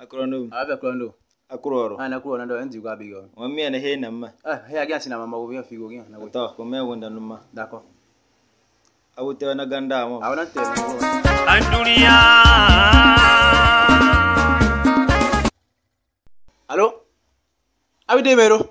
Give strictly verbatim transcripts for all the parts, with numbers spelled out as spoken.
Akrono. Ave akrono. Akuroro. Ana kuroro ndo enzi kwa bigo. Wamia na he nama. Ah, he agia sina mama ubia figo gya na To ko me wonda numa. D'accord. Awute na ganda mo. Awona te. Andunia. Allo? Abi de mero.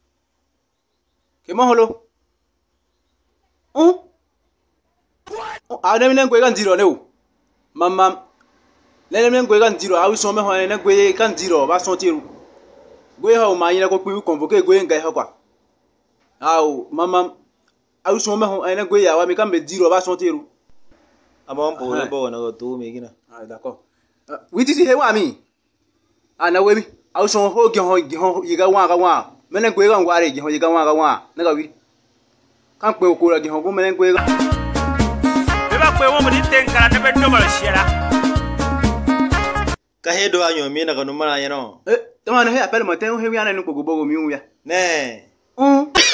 Ke maholo. Hum? Ah, nem nem kwega nziro ne o. Mama. Nem nem kwega nziro, awi so me ho ne kwe kan nziro ba so tiru. Gwe ha o ma yin ko pi convoke gwe ngai ha kwa. Aw, mama. Awi so me ho ne kwe ya wa mi kan be nziro ba so tiru. Aba mpo le bo na go tu mi gina. Ah, d'accord. Wi ti si he wa mi. Ah, na we bi. Awi so ho ge ho ge ho yiga wa ga wa. Me ne kwe ga ngwa re ge ho yiga wa ga wa. Na ga wi. Kan pe ko la ge ho go me ne kwe ga. Beba kwe wo mo di tenkara ne be do mal shira. Ka he do anyo mi na ga numa na yeno. Eh, tama ne he apel mo ten he wi ana ni ko go bogo mi wi ya. Ne. Mm.